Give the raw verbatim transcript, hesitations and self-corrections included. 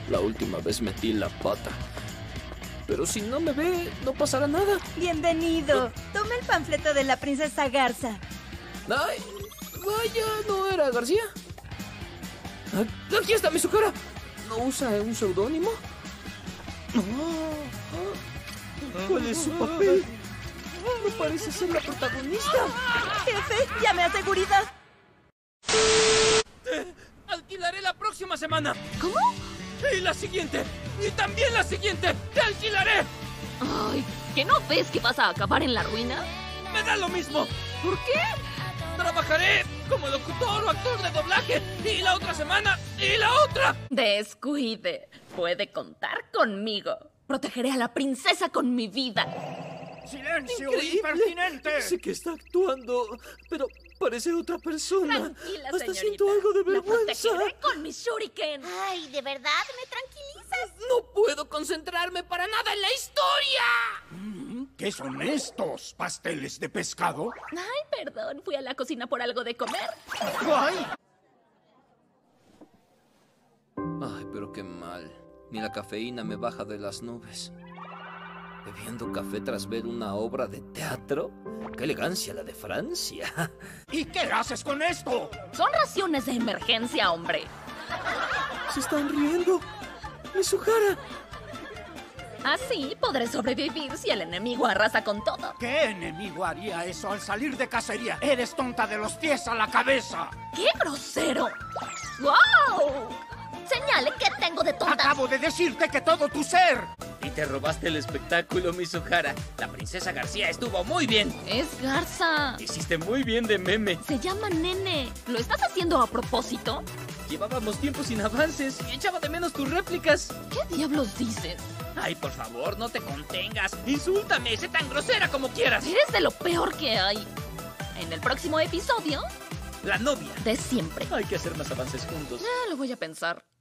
La última vez metí la pata. Pero si no me ve, no pasará nada. Bienvenido. Toma el panfleto de la princesa Garza. Ay, vaya, ¿no era García? Aquí está mi su cara. ¿No usa un seudónimo? ¿Cuál es su papel? No parece ser la protagonista. Jefe, llame a seguridad. Te alquilaré la próxima semana. ¿Cómo? Y la siguiente. Y también la siguiente. ¡Te alquilaré! Ay, ¿que no ves que vas a acabar en la ruina? ¡Me da lo mismo! ¿Por qué? Trabajaré como locutor o actor de doblaje. Y la otra semana. Y la otra. Descuide. Puede contar conmigo. Protegeré a la princesa con mi vida. ¡Silencio, Increíble. impertinente! Sé que está actuando, pero parece otra persona. Tranquila, Hasta señorita. siento algo de Lo vergüenza. protegeré con mi shuriken. Ay, ¿de verdad me tranquilizas? No puedo concentrarme para nada en la historia. ¿Qué son estos? ¿Pasteles de pescado? Ay, perdón. Fui a la cocina por algo de comer. ¡Ay! Ay, pero qué mal. Ni la cafeína me baja de las nubes. ¿Bebiendo café tras ver una obra de teatro? ¡Qué elegancia la de Francia! ¿Y qué haces con esto? Son raciones de emergencia, hombre. ¡Se están riendo! ¡Mizuhara! Así podré sobrevivir si el enemigo arrasa con todo. ¿Qué enemigo haría eso al salir de cacería? Eres tonta de los pies a la cabeza. ¡Qué grosero! ¡Wow! Señale que tengo de tonta. Acabo de decirte que todo tu ser. Y te robaste el espectáculo, Mizuhara. La princesa García estuvo muy bien. Es Garza. Hiciste muy bien de meme. Se llama Nene. ¿Lo estás haciendo a propósito? Llevábamos tiempo sin avances y echaba de menos tus réplicas. ¿Qué diablos dices? Ay, por favor, no te contengas. Insúltame, sé tan grosera como quieras. Eres de lo peor que hay. En el próximo episodio, La novia. de siempre. Hay que hacer más avances juntos. Ya lo voy a pensar.